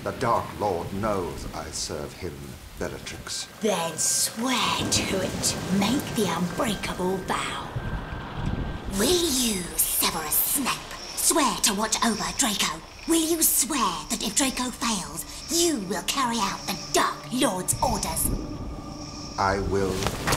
The Dark Lord knows I serve him Bellatrix. Then swear to it. Make the unbreakable vow. Will you, Severus Snape, swear to watch over Draco? Will you swear that if Draco fails, you will carry out the Dark Lord's orders? I will.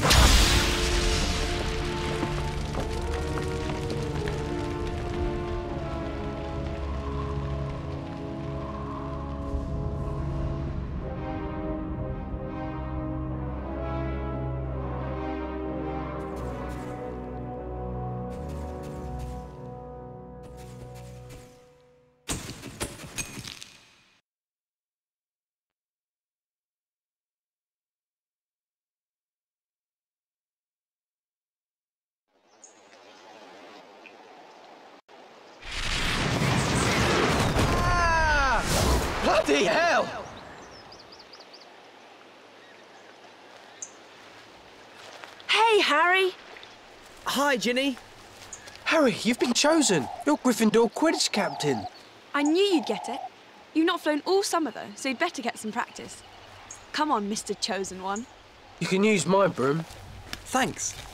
Bloody hell! Hey, Harry! Hi, Ginny. Harry, you've been chosen. You're Gryffindor Quidditch captain. I knew you'd get it. You've not flown all summer, though, so you'd better get some practice. Come on, Mr. Chosen One. You can use my broom. Thanks.